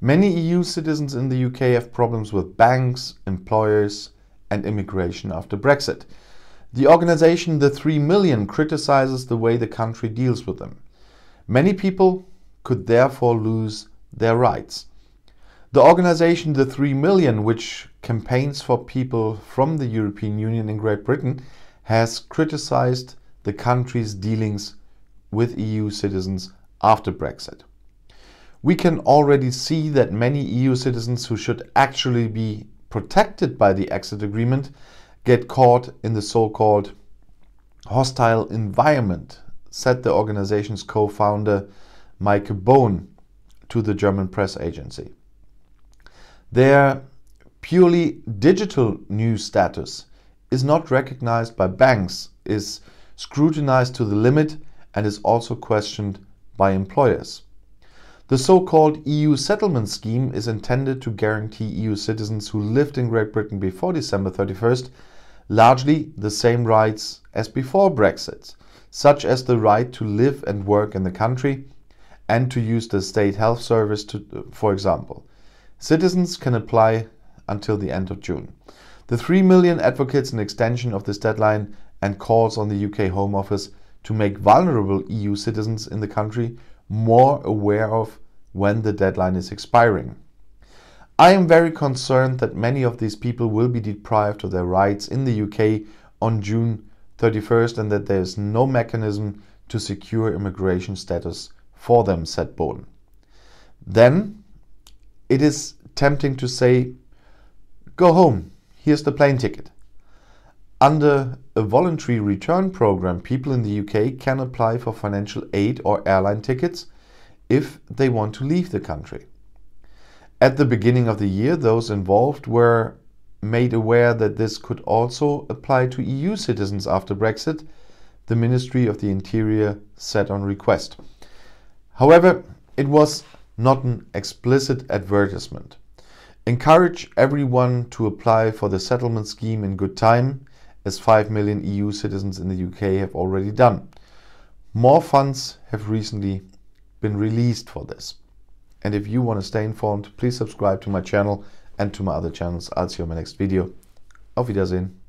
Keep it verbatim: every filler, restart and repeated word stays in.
Many E U citizens in the U K have problems with banks, employers, and immigration after Brexit. The organization The Three Million criticizes the way the country deals with them. Many people could therefore lose their rights. The organization The Three Million, which campaigns for people from the European Union in Great Britain, has criticized the country's dealings with E U citizens after Brexit. We can already see that many E U citizens who should actually be protected by the exit agreement get caught in the so-called hostile environment, said the organization's co-founder Mike Bohn to the German press agency. Their purely digital news status is not recognized by banks, is scrutinized to the limit, and is also questioned by employers. The so-called E U settlement scheme is intended to guarantee E U citizens who lived in Great Britain before December thirty-first largely the same rights as before Brexit, such as the right to live and work in the country and to use the state health service, to, for example. Citizens can apply until the end of June. The three million advocates an extension of this deadline and calls on the U K Home Office to make vulnerable E U citizens in the country more aware of when the deadline is expiring. I am very concerned that many of these people will be deprived of their rights in the U K on June thirty-first and that there is no mechanism to secure immigration status for them, said Bohn. Then it is tempting to say, go home, here's the plane ticket. Under a voluntary return program, people in the U K can apply for financial aid or airline tickets if they want to leave the country. At the beginning of the year, those involved were made aware that this could also apply to E U citizens after Brexit, the Ministry of the Interior said on request. However, it was not an explicit advertisement. Encourage everyone to apply for the settlement scheme in good time, as five million E U citizens in the U K have already done. More funds have recently been released for this. And if you want to stay informed, please subscribe to my channel and to my other channels. I'll see you in my next video. Auf Wiedersehen.